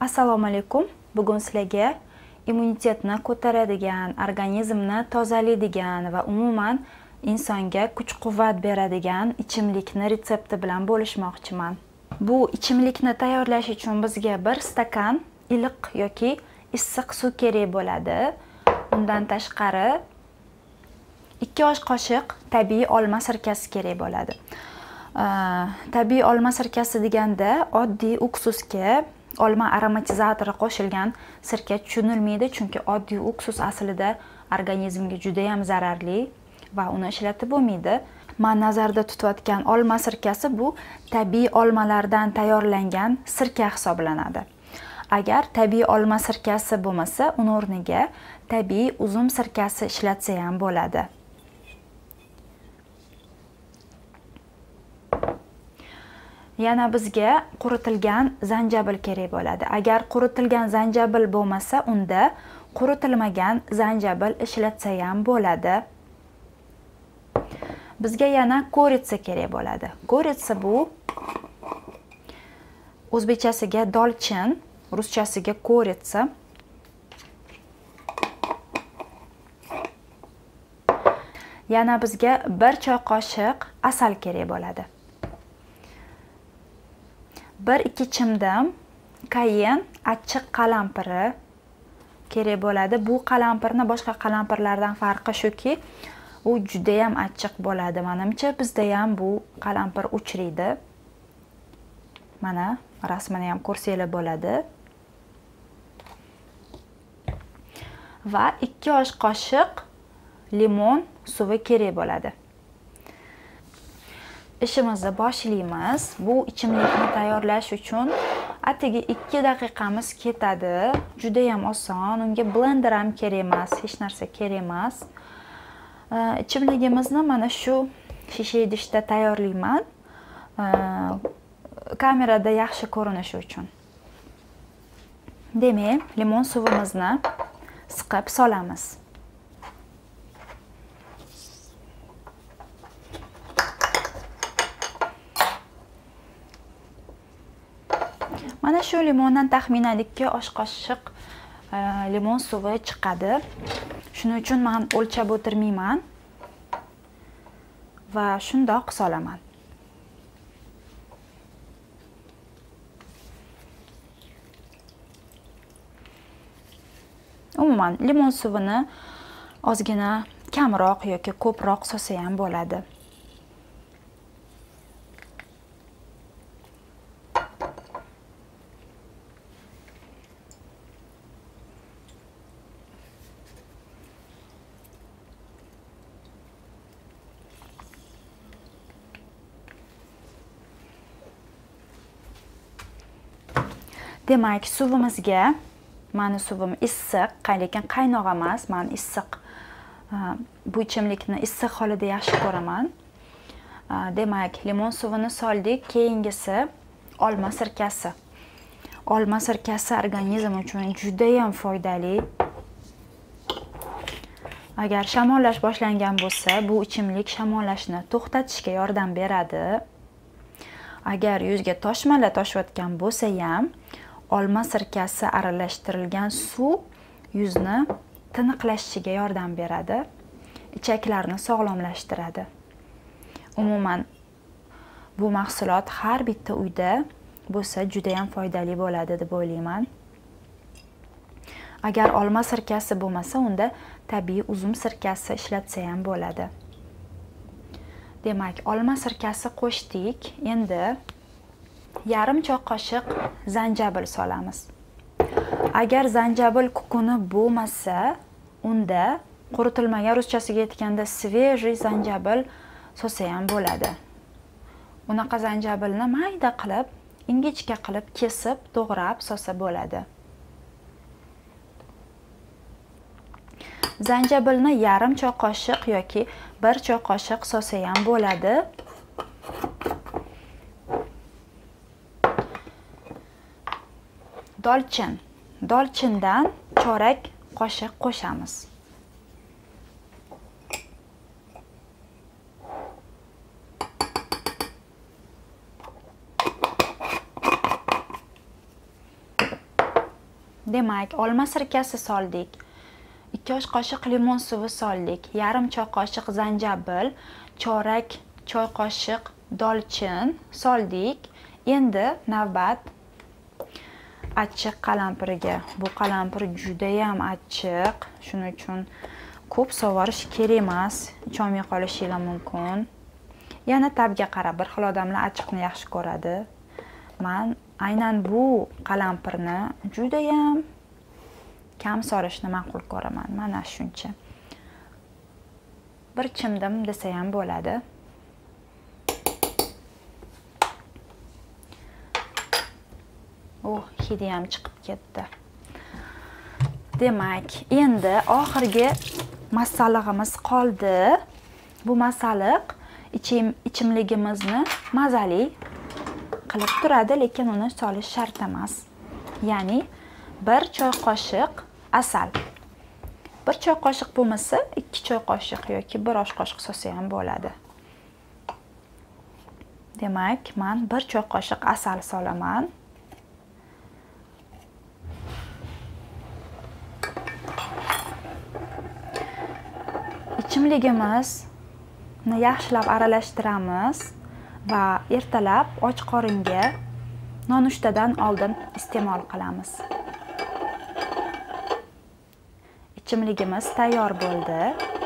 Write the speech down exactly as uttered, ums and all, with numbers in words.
Assalomu alaykum. Bugun sizlarga immunitetni ko'taradigan, organizmni tozalaydigan va umuman insonga kuch-quvvat beradigan ichimlikni retsepti bilan bo'lishmoqchiman. Bu ichimlikni tayyorlash uchun bizga bir stakan iliq yoki issiq suv kerak bo'ladi. Undan tashqari ikki osh qoshiq tabiiy olma sirkasi kerak bo'ladi. Tabiiy olma sirkasi deganda oddiy uksusga olma aromatizatori qo'shilgan sirka tushunilmaydi, chunki oddiy uksus aslida organizmga juda ham zararli va uni ishlatib bo'lmaydi. Men nazarda tutayotgan olma sirkasi bu tabiiy olmalardan tayyorlangan sirka hisoblanadi. Agar tabiiy olma sirkasi bo'lmasa, uning o'rniga tabiiy uzum sirkasi ishlatsa ham bo'ladi. Yana bizga quritilgan zanjabil kerak bo'ladi. Agar quritilgan zanjabil bo'lmasa, unda quritilmagan zanjabil ishlatsa ham bo'ladi. Bizga yana koritsa kerak bo'ladi. Koritsa bu o'zbekchasiga dolchin, ruschasiga koritsa. Yana bizga bir choy qoshiq asal kerak bo'ladi. bir ikki chimdim kayen achchiq qalampiri kerak bo'ladi. Bu qalampirni boshqa qalampirlardan farqi shuki, u juda ham achchiq bo'ladi. Menimcha bizda ham bu qalampir uchraydi. Mana rasmini ham ko'rsanglar bo'ladi. Va ikki osh qoshiq limon suvi kerak bo'ladi. Ishimizni boshlaymiz. Bu ichimlikni tayyorlash uchun atigi ikki daqiqamiz ketadi. Juda ham oson. Unga blender ham kerak emas, hech narsa kerak emas. Ichimligimizni mana shu shisha idishda tayyorlayman. Kamerada yaxshi ko'rinishi uchun. Demak, limon suvimizni siqib solamiz. Mana shu limondan taxminan ikki osh qoshiq limon suvi chiqadi. Shuning uchun men o'lchab o'tirmayman va shundoq solaman. Umuman limon suvini ozgina kamroq yoki ko'proq solsa ham bo'ladi. Demak, suvimizga, meni suvim issiq, lekin qaynoq emas, men issiq bu ichimlikni issiq holida yaxshi ko'raman. Demak, limon suvini soldik, keyingisi olma sirkasi. Olma sirkasi organizm uchun juda ham foydali. Agar shamollash boshlangan bo'lsa, bu ichimlik shamollashni to'xtatishga yordam beradi. Agar yuzga toshmalar toshayotgan bo'lsa ham, olma sirkasi aralashtirilgan suv yuzni tiniqlashiga yordam beradi, ichaklarni sog'lomlashtiradi. Umuman bu mahsulot har bitta uyda bo'lsa juda ham foydali bo'ladi deb o'ylayman. Agar olma sirkasi bo'lmasa, unda tabiiy uzum sirkasi ishlatsa ham bo'ladi. Demak, olma sirkasi qo'shdik. Endi yarim choy qoshiq zanjabil solamiz. Agar zanjabil kukuni bo'lmasa, unda quritilmagan, ruschasiga aytganda svejiy zanjabil solsa ham bo'ladi. Unaqa zanjabilni mayda qilib, ingichka qilib kesib, to'g'rab solsa bo'ladi. Zanjabilni yarim choy qoshiq yoki bir choy qoshiq solsa ham bo'ladi. Dolchin. Dolchindan chorak qoshiq qo'shamiz. Demak, olma sirkasi soldik. ikki osh qoshiq limon suvi soldik. Yarim choy qoshiq zanjabil, chorak choy qoshiq dolchin soldik. Endi navbat achchiq qalampiriga. Bu qalampir juda ham achchiq. Shuning uchun ko'p sovurish kerak emas. Icholmay qolishingiz mumkin. Yana tabga qarab, bir xil odamlar achchiqni yaxshi ko'radi. Men aynan bu qalampirni juda ham kam solishni ma'qul ko'raman. Mana shuncha. Bir chimdim desa ham bo'ladi. Oh, hidi ham chiqib ketdi. Demak, endi oxirgi masallig'imiz qoldi. Bu masalliq ichim ichimligimizni mazali qilib turadi, lekin uni solish shart emas. Ya'ni bir choy qoshiq asal. bir choy qoshiq bo'lmasa, ikki choy qoshiq yoki bir osh qoshiq solsa ham bo'ladi. Demak, men bir choy qoshiq asal solaman. Ichimligimizni yaxshilab aralashtiramiz va ertalab och qoringa nonushtadan oldin iste'mol qilamiz. Ichimligimiz tayyor bo'ldi.